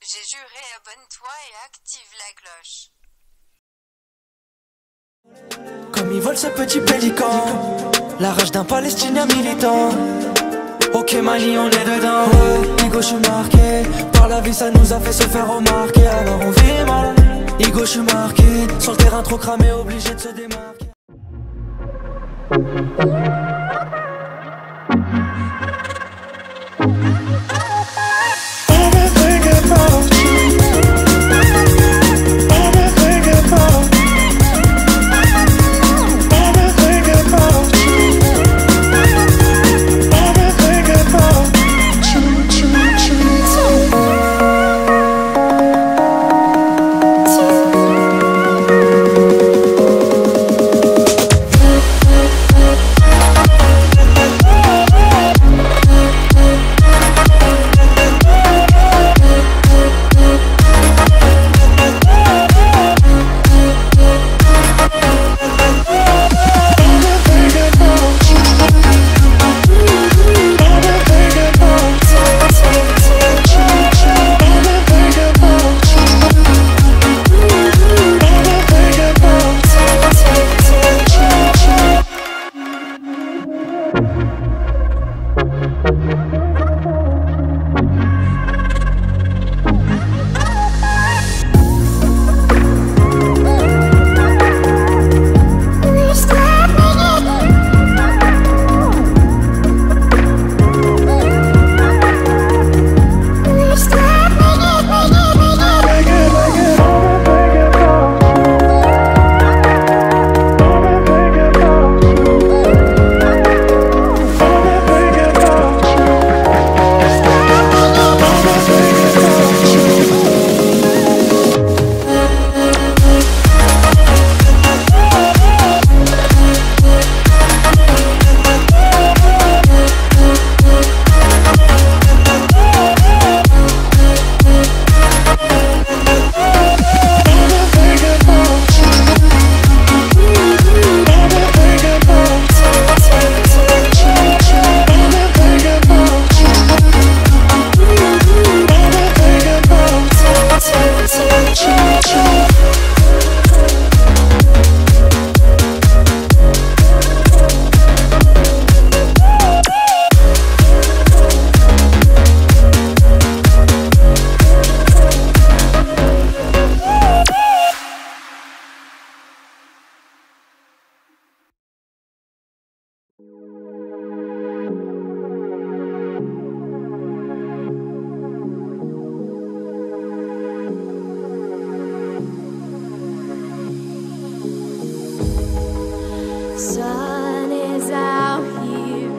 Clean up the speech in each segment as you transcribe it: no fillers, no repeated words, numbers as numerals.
j'ai juré, abonne-toi et active la cloche. Comme il vole ce petit pélican, la rage d'un palestinien militant. Ok Mali, on est dedans. Ouais, Igo, je suis marqué par la vie, ça nous a fait se faire remarquer. Alors on vit mal. Igo, je suis marqué sur le terrain trop cramé, obligé de se démarquer. Sun is out here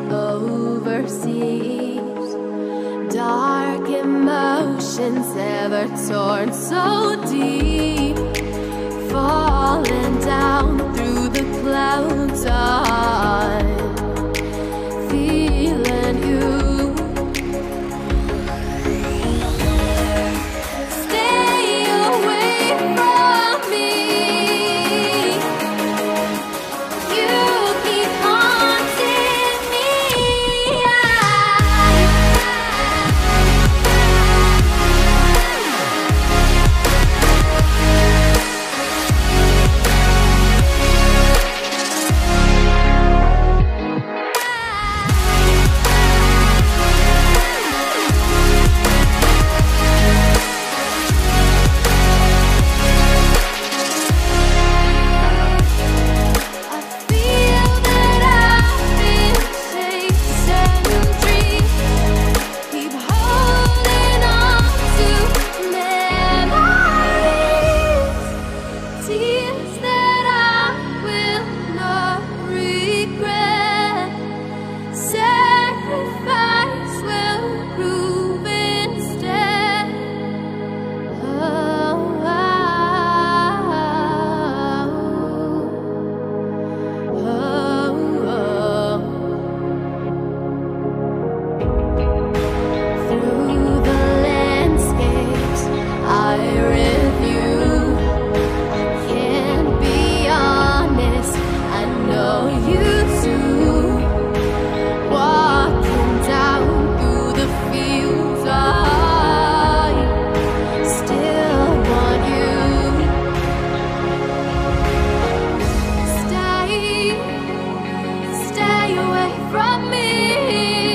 overseas. Dark emotions ever torn so deep, falling down through the clouds. I'm feeling you. Stay away from me. You keep haunting me. away from me.